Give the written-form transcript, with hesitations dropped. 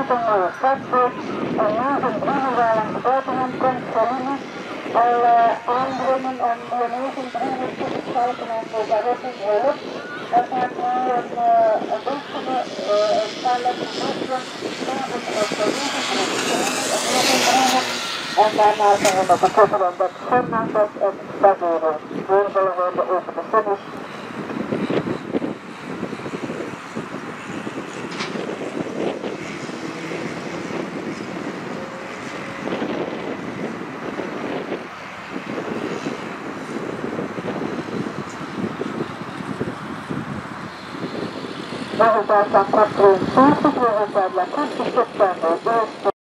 met een mooie stadboot en nu een driemaal waar aan de buitenkant komt, Saline, al aandringen om ineens een driemaal te verschalken en voor daarop hulp. Er gaat nu een doelpunt, paar lekker doelpunt, en daarna gaan we nog een koppel om dat zondag en staderen. Voorvallen worden over de finish. Resultaat van kop 43, resultaat van 20 september.